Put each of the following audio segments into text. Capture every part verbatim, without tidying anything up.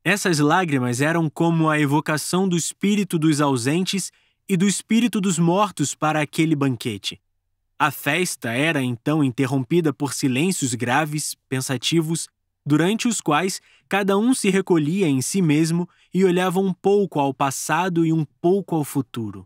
Essas lágrimas eram como a evocação do espírito dos ausentes e do espírito dos mortos para aquele banquete. A festa era então interrompida por silêncios graves, pensativos, durante os quais cada um se recolhia em si mesmo e olhava um pouco ao passado e um pouco ao futuro.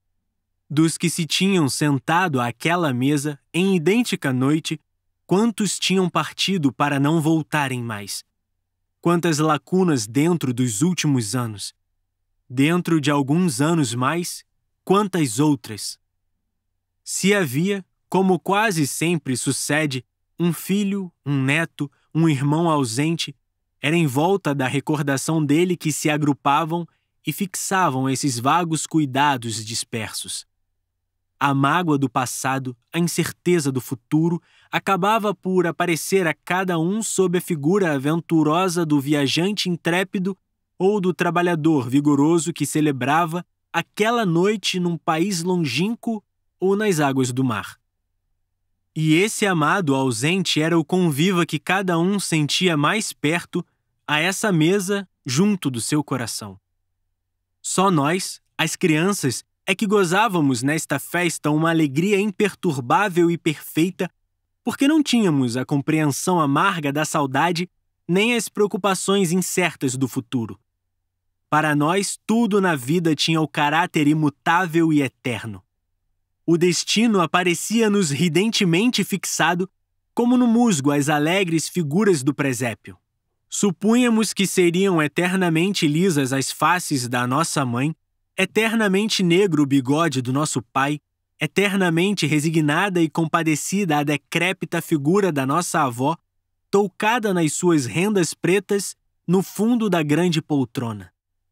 Dos que se tinham sentado àquela mesa, em idêntica noite, quantos tinham partido para não voltarem mais? Quantas lacunas dentro dos últimos anos? Dentro de alguns anos mais, quantas outras? Se havia, como quase sempre sucede, um filho, um neto, um irmão ausente, era em volta da recordação dele que se agrupavam e fixavam esses vagos cuidados dispersos. A mágoa do passado, a incerteza do futuro, acabava por aparecer a cada um sob a figura aventurosa do viajante intrépido ou do trabalhador vigoroso que celebrava aquela noite num país longínquo ou nas águas do mar. E esse amado ausente era o conviva que cada um sentia mais perto, a essa mesa, junto do seu coração. Só nós, as crianças, é que gozávamos nesta festa uma alegria imperturbável e perfeita, porque não tínhamos a compreensão amarga da saudade nem as preocupações incertas do futuro. Para nós, tudo na vida tinha o caráter imutável e eterno. O destino aparecia-nos ridentemente fixado, como no musgo as alegres figuras do presépio. Supunhamos que seriam eternamente lisas as faces da nossa mãe, eternamente negro o bigode do nosso pai, eternamente resignada e compadecida a decrépita figura da nossa avó, toucada nas suas rendas pretas no fundo da grande poltrona.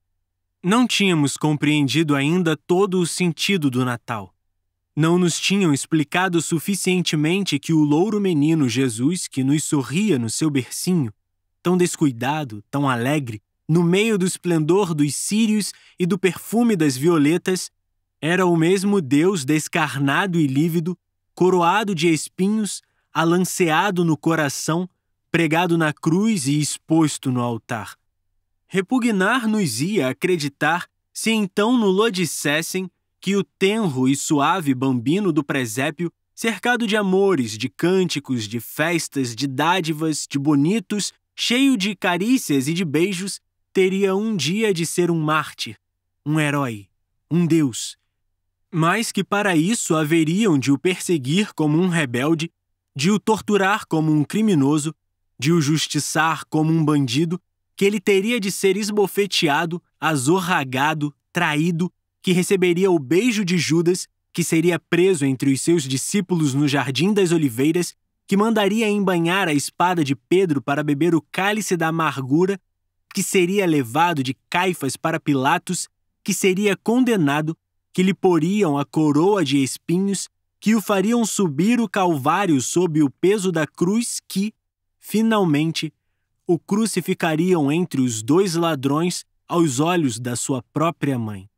Não tínhamos compreendido ainda todo o sentido do Natal. Não nos tinham explicado suficientemente que o louro menino Jesus, que nos sorria no seu bercinho, tão descuidado, tão alegre, no meio do esplendor dos círios e do perfume das violetas, era o mesmo Deus descarnado e lívido, coroado de espinhos, alanceado no coração, pregado na cruz e exposto no altar. Repugnar-nos ia acreditar se então no-lo dissessem que o tenro e suave bambino do presépio, cercado de amores, de cânticos, de festas, de dádivas, de bonitos, cheio de carícias e de beijos, teria um dia de ser um mártir, um herói, um deus. Mas que para isso haveriam de o perseguir como um rebelde, de o torturar como um criminoso, de o justiçar como um bandido, que ele teria de ser esbofeteado, azorragado, traído, que receberia o beijo de Judas, que seria preso entre os seus discípulos no Jardim das Oliveiras, que mandaria embainhar a espada de Pedro para beber o cálice da amargura, que seria levado de Caifás para Pilatos, que seria condenado, que lhe poriam a coroa de espinhos, que o fariam subir o Calvário sob o peso da cruz que, finalmente, o crucificariam entre os dois ladrões aos olhos da sua própria mãe.